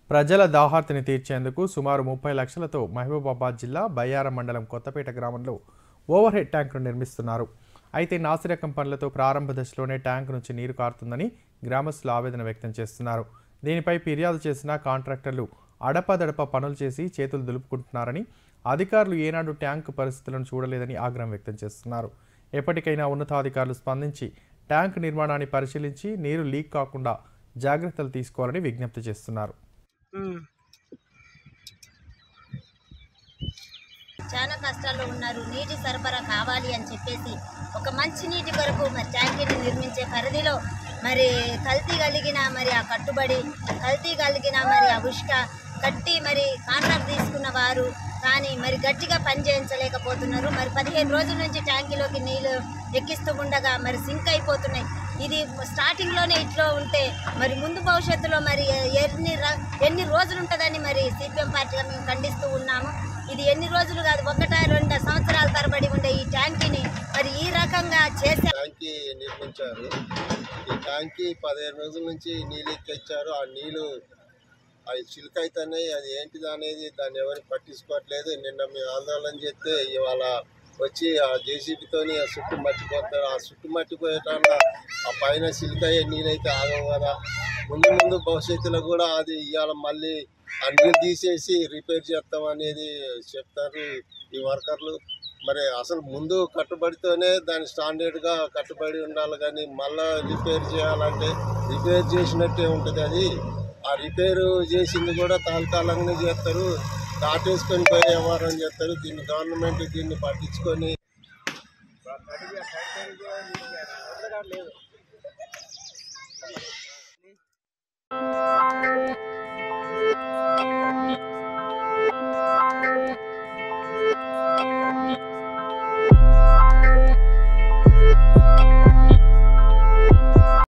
ప్రజల దాహార్తిని తీర్చేందుకు సుమారు 30 లక్షలతో మహబూబాబాద్ జిల్లా బయ్యారం మండలం కొత్తపేట గ్రామంలో ఓవర్ హెడ్ ట్యాంకును నిర్మిస్తున్నారు. అయితే నాసిరకం పనులతో ప్రారంభ దశలోనే ట్యాంకు నుంచి నీరు కారుతుందని గ్రామస్తులు ఆవేదన వ్యక్తం చేస్తున్నారు. దీనిపై ఫిర్యాదు చేసిన కాంట్రాక్టర్లు అడపదడప పనులు చేసి చేతులు దులుపుకుంటున్నారని, అధికారులు ఏనాడు ట్యాంకు పరిస్థితులను చూడలేదని ఆగ్రహం వ్యక్తం చేస్తున్నారు. ఎప్పటికైనా ఉన్నతాధికారులు స్పందించి ట్యాంకు నిర్మాణాన్ని పరిశీలించి నీరు లీక్ కాకుండా జాగ్రత్తలు తీసుకోవాలని విజ్ఞప్తి చేస్తున్నారు. చాలా కష్టాల్లో ఉన్నారు. నీటి సరఫరా కావాలి అని చెప్పేసి ఒక మంచి నీటి కొరకు మరి ట్యాంకీని నిర్మించే పరిధిలో మరి కల్తీ కలిగిన మరి ఆ కట్టుబడి, కల్తీ కలిగిన మరి ఆ ఉష్క కట్టి మరి కాంట్రాక్ట్ తీసుకున్న వారు కానీ మరి గట్టిగా పని చేయించలేకపోతున్నారు. మరి 15 రోజుల నుంచి ట్యాంకీలోకి నీళ్ళు ఎక్కిస్తూ ఉండగా మరి సింక్ అయిపోతున్నాయి. ఇది స్టార్టింగ్లోనే ఇట్లా ఉంటే మరి ముందు భవిష్యత్తులో మరి ఎన్ని రోజులు ఉంటుందని మరి సిపిఎం పార్టీగా మేము ఖండిస్తూ ఉన్నాము. ఇది ఎన్ని రోజులు కాదు, 1-2 సంవత్సరాల తరబడి ఉండే ఈ ట్యాంకీని మరి ఈ రకంగా చేసే ట్యాంకీ నిర్మించారు. ఈ ట్యాంకీ 15 రోజుల నుంచి నీళ్ళు ఎక్కించారు. ఆ నీళ్ళు అవి చిలుక అవుతున్నాయి. అది ఏంటిది అనేది దాన్ని ఎవరు పట్టించుకోవట్లేదు. నిన్న మేము ఆందోళన చేస్తే ఇవాళ వచ్చి ఆ జేసీబీతోని ఆ చుట్టు మట్టిపోతారు. ఆ చుట్టు మట్టిపోయేటాల ఆ పైన చిలుక అయ్యే నీళ్ళైతే ఆగవు కదా. ముందు భవిష్యత్తులో కూడా అది ఇవాళ మళ్ళీ ఆ నీళ్ళు తీసేసి రిపేర్ చేస్తాం అనేది చెప్తారు ఈ వర్కర్లు. మరి అసలు ముందు కట్టుబడితోనే దాని స్టాండర్డ్గా కట్టుబడి ఉండాలి, కానీ మళ్ళీ రిపేర్ చేయాలంటే రిపేర్ చేసినట్టే ఉంటుంది. అది ఆ రిపేరు చేసింది కూడా తాత్కాలికంగానే చేస్తారు, దాటేసుకొని పోయి వ్యవహారం చేస్తారు. దీన్ని గవర్నమెంట్ దీన్ని పట్టించుకొని